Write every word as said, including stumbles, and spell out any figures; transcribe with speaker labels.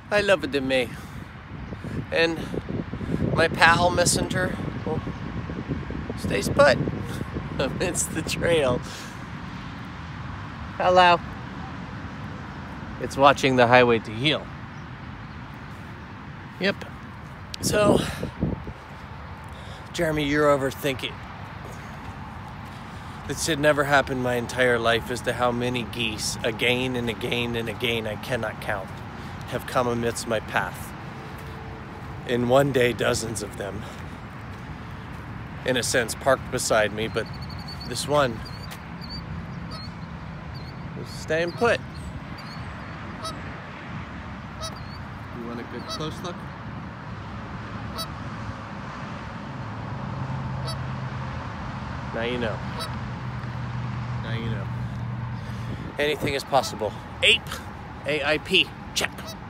Speaker 1: I love it in me. And my pal messenger, well, stays put amidst the trail. Hello. It's watching the highway to heal. Yep. So, Jeremy, you're overthinking. This had never happened my entire life as to how many geese, again and again and again, I cannot count, have come amidst my path. In one day, dozens of them, in a sense, parked beside me, but this one was staying put. You want a good close look? Now you know. Now you know. Anything is possible. A I P. A I P. Check.